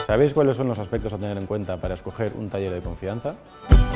¿Sabéis cuáles son los aspectos a tener en cuenta para escoger un taller de confianza?